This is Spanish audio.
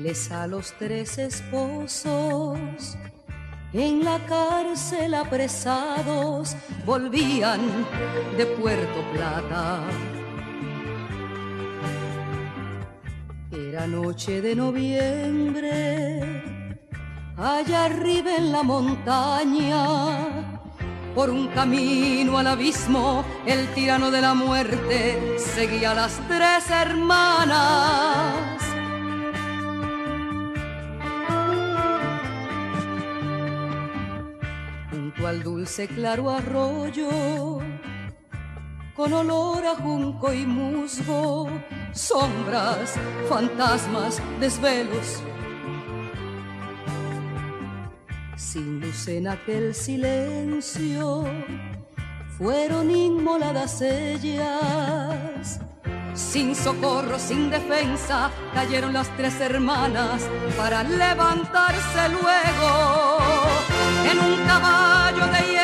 Fieles a los 3 esposos, en la cárcel apresados, volvían de Puerto Plata. Era noche de noviembre, allá arriba en la montaña, por un camino al abismo, el tirano de la muerte seguía a las 3 hermanas. Junto al dulce claro arroyo, con olor a junco y musgo, sombras, fantasmas, desvelos. Sin luz en aquel silencio, fueron inmoladas ellas. Sin socorro, sin defensa, cayeron las 3 hermanas para levantarse luego. En un caballo de